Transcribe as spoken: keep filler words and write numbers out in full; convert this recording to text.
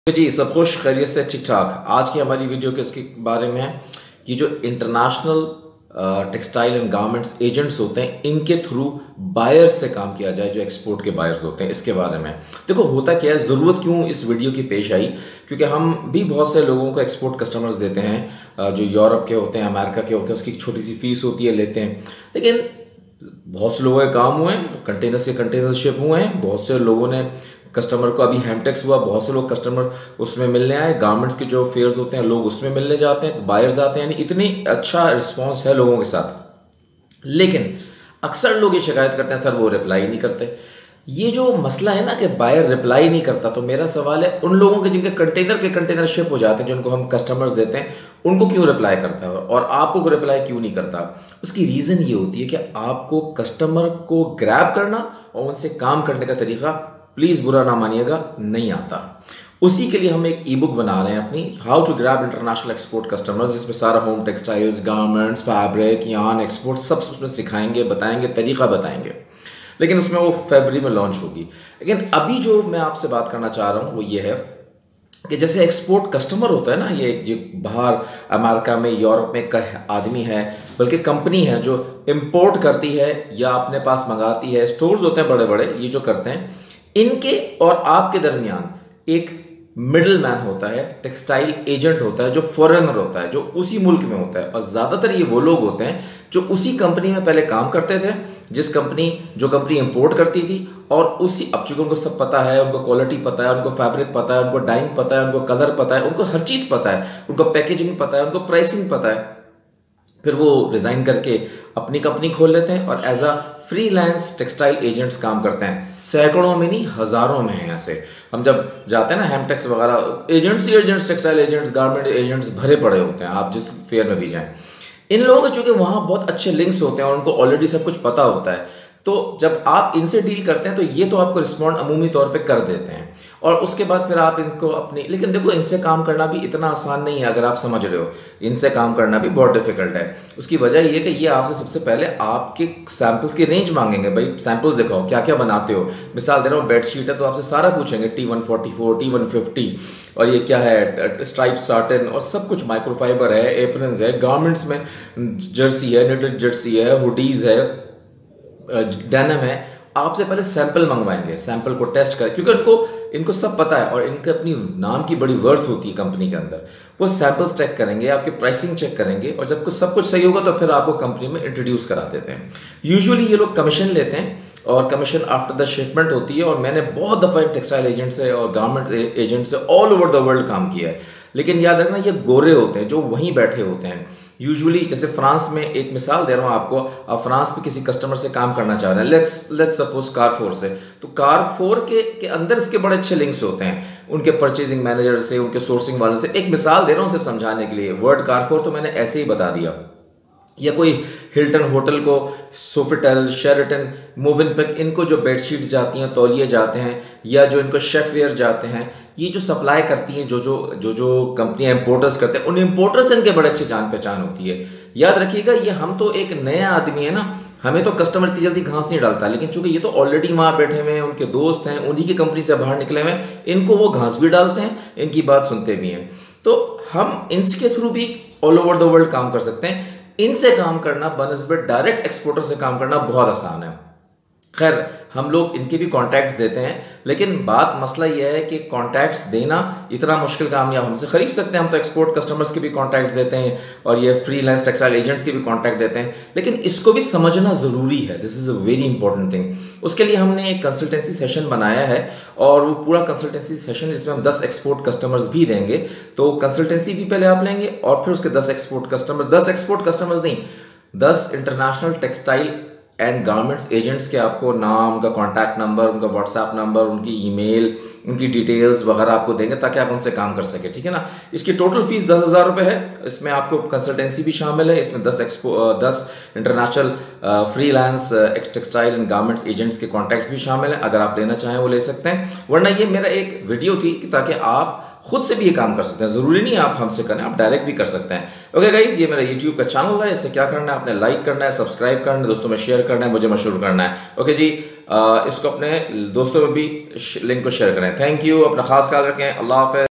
जी सब खुश खैरियत से ठीक ठाक। आज की हमारी वीडियो किसके बारे में है कि जो international textile and garments agents होते हैं इनके थ्रू बायर्स से काम किया जाए, जो एक्सपोर्ट के बायर्स होते हैं। इसके बारे में देखो होता क्या है, ज़रूरत क्यों इस वीडियो की पेश आई, क्योंकि हम भी बहुत से लोगों को एक्सपोर्ट कस्टमर्स देते हैं जो यूरोप के होते हैं, अमेरिका के होते हैं। उसकी छोटी सी फीस होती है, लेते हैं। लेकिन बहुत से लोगों के काम हुए हैं, कंटेनर से कंटेनर शिप हुए हैं। बहुत से लोगों ने कस्टमर को, अभी हेमटेक्स हुआ, बहुत से लोग कस्टमर उसमें मिलने आए। गारमेंट्स के जो फेयर्स होते हैं लोग उसमें मिलने जाते हैं, बायर्स आते हैं। यानी इतनी अच्छा रिस्पांस है लोगों के साथ। लेकिन अक्सर लोग ये शिकायत करते हैं सर वो रिप्लाई नहीं करते। ये जो मसला है ना कि बायर रिप्लाई नहीं करता, तो मेरा सवाल है उन लोगों के जिनके कंटेनर के कंटेनर शिप हो जाते हैं, जिनको हम कस्टमर्स देते हैं, उनको क्यों रिप्लाई करता है और आपको रिप्लाई क्यों नहीं करता? उसकी रीज़न ये होती है कि आपको कस्टमर को ग्रैब करना और उनसे काम करने का तरीका, प्लीज़ बुरा ना मानिएगा, नहीं आता। उसी के लिए हम एक ई बुक बना रहे हैं अपनी, how to grab international export customers, जिसमें सारा home textiles, garments, fabric, yarn export सब उसमें सिखाएंगे, बताएंगे, तरीका बताएंगे। लेकिन उसमें वो फरवरी में लॉन्च होगी। लेकिन अभी जो मैं आपसे बात करना चाह रहा हूँ वो ये है कि जैसे एक्सपोर्ट कस्टमर होता है ना, ये जो बाहर अमेरिका में, यूरोप में का आदमी है, बल्कि कंपनी है जो इंपोर्ट करती है या अपने पास मंगाती है, स्टोर्स होते हैं बड़े बड़े, ये जो करते हैं, इनके और आपके दरमियान एक मिडल मैन होता है, टेक्सटाइल एजेंट होता है, जो फॉरेनर होता है, जो उसी मुल्क में होता है। और ज़्यादातर ये वो लोग होते हैं जो उसी कंपनी में पहले काम करते थे, जिस कंपनी जो कंपनी इंपोर्ट करती थी, और उसी, अब चूंकि उनको सब पता है, उनको क्वालिटी पता है, उनको फैब्रिक पता है, उनको डाइंग पता है, उनको कलर पता है, उनको हर चीज़ पता है, उनको पैकेजिंग पता है, उनको प्राइसिंग पता है। फिर वो रिज़ाइन करके अपनी कंपनी खोल लेते हैं और as a freelance textile agents काम करते हैं। सैकड़ों में नहीं, हज़ारों में हैं ऐसे। हम जब जाते हैं ना हेमटेक्स वगैरह, एजेंट्स ही agents, textile agents, garment agents भरे पड़े होते हैं, आप जिस फेयर में भी जाएं। इन लोगों के चूंकि वहाँ बहुत अच्छे लिंक्स होते हैं और उनको ऑलरेडी सब कुछ पता होता है, तो जब आप इनसे डील करते हैं तो ये तो आपको रिस्पॉन्ड अमूमी तौर पे कर देते हैं। और उसके बाद फिर आप इनको अपनी, लेकिन देखो इनसे काम करना भी इतना आसान नहीं है, अगर आप समझ रहे हो। इनसे काम करना भी बहुत डिफिकल्ट है। उसकी वजह ये कि ये आपसे सबसे पहले आपके सैंपल्स की रेंज मांगेंगे, भाई सैंपल्स दिखाओ क्या क्या बनाते हो। मिसाल दे रहा हूँ, बेडशीट है तो आपसे सारा पूछेंगे, T one forty four, T one fifty, और ये क्या है, स्ट्राइप साटन, और सब कुछ माइक्रोफाइबर है, एप्रन्स है, गारमेंट्स में जर्सी है, निटेड जर्सी है, हुडीज है, डेनिम है। आपसे पहले सैंपल मंगवाएंगे, सैंपल को टेस्ट करें, क्योंकि उनको इनको सब पता है और इनके अपनी नाम की बड़ी वर्थ होती है कंपनी के अंदर। वो सैंपल्स चेक करेंगे, आपकी प्राइसिंग चेक करेंगे, और जब कुछ सब कुछ सही होगा तो फिर आपको कंपनी में इंट्रोड्यूस करा देते हैं। यूजुअली ये लोग कमीशन लेते हैं और कमीशन आफ्टर द शिपमेंट होती है। और मैंने बहुत दफ़ा टेक्सटाइल एजेंट से और गारमेंट एजेंट से ऑल ओवर द वर्ल्ड काम किया है। लेकिन याद रखना, ये गोरे होते हैं जो वहीं बैठे होते हैं। यूजुअली जैसे फ्रांस में, एक मिसाल दे रहा हूँ आपको, आप फ्रांस में किसी कस्टमर से काम करना चाह रहे हैं, लेट्स लेट्स सपोज कारफोर से, तो कारफोर के के अंदर इसके बड़े अच्छे लिंक्स होते हैं उनके परचेजिंग मैनेजर से, उनके सोर्सिंग वाले से। एक मिसाल दे रहा हूँ सिर्फ समझाने के लिए, वर्ड कारफोर तो मैंने ऐसे ही बता दिया। या कोई हिल्टन होटल को, सोफिटेल, शेरेटन, मोविनपिक, इनको जो बेडशीट्स जाती हैं, तौलिए जाते हैं, या जो इनको शेफ वेयर जाते हैं, ये जो सप्लाई करती हैं, जो जो जो जो कंपनियां इंपोर्टर्स करते हैं, उन इंपोर्टर्स से इनके बड़े अच्छे जान पहचान होती है। याद रखिएगा, ये हम तो एक नया आदमी है ना, हमें तो कस्टमर इतनी जल्दी घास नहीं डालता, लेकिन चूंकि ये तो ऑलरेडी वहां बैठे हुए हैं, उनके दोस्त हैं, उन्हीं की कंपनी से बाहर निकले हुए हैं, इनको वो घास भी डालते हैं, इनकी बात सुनते भी हैं। तो हम इनके थ्रू भी ऑल ओवर द वर्ल्ड काम कर सकते हैं। इनसे काम करना बनस्बत डायरेक्ट एक्सपोर्टर से काम करना बहुत आसान है। खैर, हम लोग इनके भी कॉन्टैक्ट्स देते हैं, लेकिन बात मसला यह है कि कॉन्टैक्ट्स देना इतना मुश्किल काम, या हमसे खरीद सकते हैं, हम तो एक्सपोर्ट कस्टमर्स के भी कॉन्टैक्ट्स देते हैं और ये फ्रीलांस टेक्सटाइल एजेंट्स के भी कॉन्टैक्ट देते हैं। लेकिन इसको भी समझना ज़रूरी है, this is a very important thing. उसके लिए हमने एक कंसल्टेंसी सेशन बनाया है, और वो पूरा कंसल्टेंसी सेशन जिसमें हम दस एक्सपोर्ट कस्टमर्स भी देंगे। तो कंसल्टेंसी भी पहले आप लेंगे और फिर उसके दस एक्सपोर्ट कस्टमर, दस एक्सपोर्ट कस्टमर्स नहीं, दस international textile and garments agents के आपको नाम, उनका कॉन्टैक्ट नंबर, उनका व्हाट्सएप नंबर, उनकी ईमेल, उनकी डिटेल्स वगैरह आपको देंगे ताकि आप उनसे काम कर सके, ठीक है ना। इसकी टोटल फीस दस हज़ार रुपये है। इसमें आपको कंसल्टेंसी भी शामिल है, इसमें दस एक्सपो दस international freelance textile and garments agents के कॉन्टैक्ट्स भी शामिल हैं। अगर आप लेना चाहें वो ले सकते हैं, वरना ये मेरा एक वीडियो थी कि ताकि आप खुद से भी ये काम कर सकते हैं। जरूरी नहीं आप हमसे करें, आप डायरेक्ट भी कर सकते हैं। ओके गाइज, ये मेरा यूट्यूब का चैनल है। इसे क्या करना है, आपने लाइक करना है, सब्सक्राइब करना है, दोस्तों में शेयर करना है, मुझे मशहूर करना है। ओके जी, आ, इसको अपने दोस्तों में भी लिंक को शेयर करें। थैंक यू, अपना खास ख्याल रखें। अल्लाह हाफ़िज़।